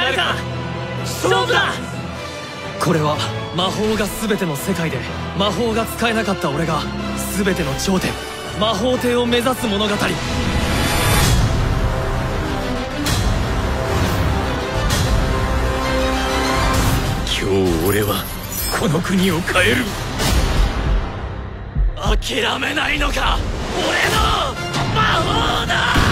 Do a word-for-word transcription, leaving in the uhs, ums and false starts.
えるか。勝負だ。これは魔法が全ての世界で魔法が使えなかった俺が全ての頂点魔法帝を目指す物語。 今日俺はこの国を変える。 諦めないのか俺の魔法だ。